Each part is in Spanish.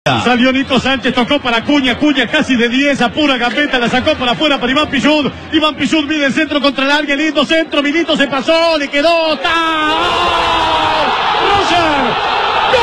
Salió Nico Sánchez, tocó para Cuña, Cuña casi de 10, a pura gambeta, la sacó por afuera para Iván Pichud. Iván Pichud mide el centro contra el área, lindo centro, Milito se pasó, le quedó, ¡está! ¡Roger!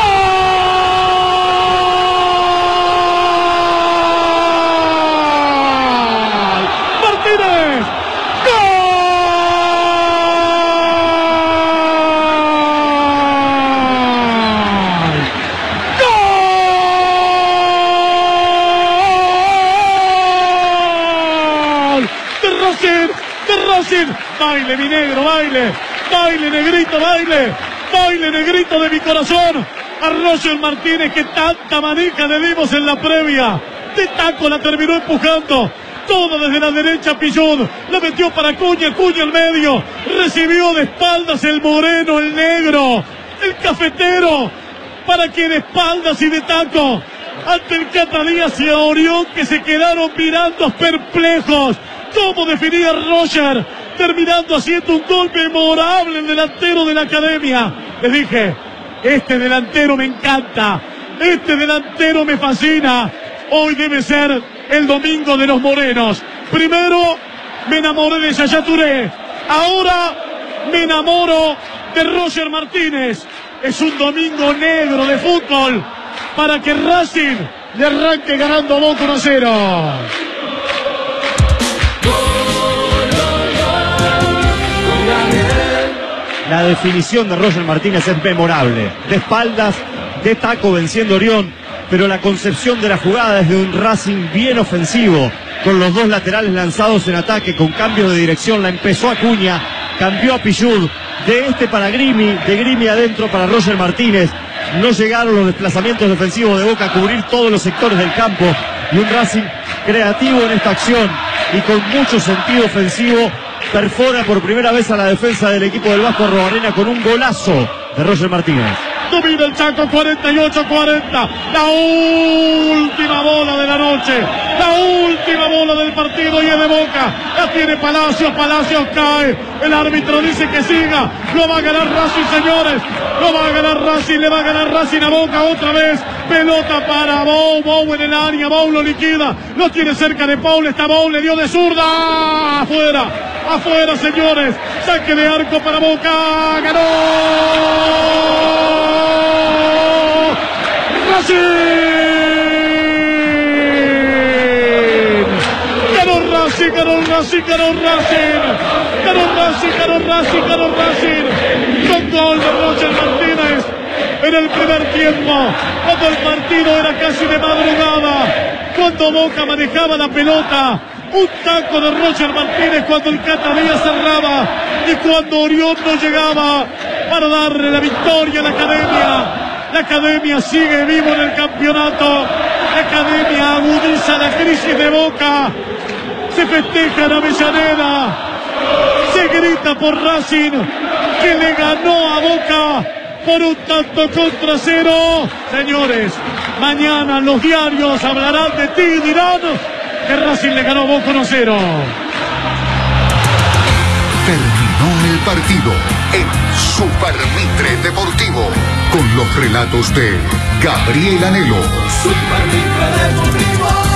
De Racing, baile mi negro, baile, baile negrito, baile negrito de mi corazón, a Roger Martínez que tanta manija le dimos en la previa, de taco la terminó empujando, todo desde la derecha Pichud, la metió para Cuña, Cuña al medio, recibió de espaldas el moreno, el negro, el cafetero, para que de espaldas y de taco, ante el Cata Díaz y a Orión que se quedaron mirando perplejos. ¿Cómo definía Roger? Terminando haciendo un gol memorable, el delantero de la academia. Les dije, este delantero me encanta, este delantero me fascina. Hoy debe ser el domingo de los morenos. Primero me enamoré de Yaya Touré, ahora me enamoro de Roger Martínez. Es un domingo negro de fútbol para que Racing le arranque ganando a Boca 1-0. La definición de Roger Martínez es memorable. De espaldas, de taco venciendo a Orión, pero la concepción de la jugada es de un Racing bien ofensivo, con los dos laterales lanzados en ataque, con cambios de dirección. La empezó Acuña, cambió a Pichud, de este para Grimi, de Grimi adentro para Roger Martínez. No llegaron los desplazamientos defensivos de Boca a cubrir todos los sectores del campo, y un Racing creativo en esta acción y con mucho sentido ofensivo perfora por primera vez a la defensa del equipo del Vasco Arrobarena con un golazo de Roger Martínez. Domina el Chaco, 48-40, la última bola de la noche, la última bola del partido y es de Boca, la tiene Palacios, Palacios cae, el árbitro dice que siga, lo va a ganar Racing, señores, lo va a ganar Racing, le va a ganar Racing a Boca otra vez, pelota para Bou, Bou en el área, Bou lo liquida, lo tiene cerca de Paul, está Bou, le dio de zurda, afuera señores, saque de arco para Boca, ganó Racing, ganó Racing, ganó Racing, ganó Racing, ganó Racing, ganó Racing, ganó Racing, con gol de Roger Martínez en el primer tiempo, cuando el partido era casi de madrugada, cuando Boca manejaba la pelota, un taco de Roger Martínez cuando el Cata Díaz cerraba y cuando Orión no llegaba para darle la victoria a la academia. La academia sigue vivo en el campeonato. La academia agudiza la crisis de Boca. Se festeja en Avellaneda. Se grita por Racing que le ganó a Boca por un tanto contra cero. Señores, mañana los diarios hablarán de ti y dirán que Racing le ganó a Boca 1-0. Terminó el partido en Super Mitre Deportivo con los relatos de Gabriel Anhelo. Super Mitre Deportivo.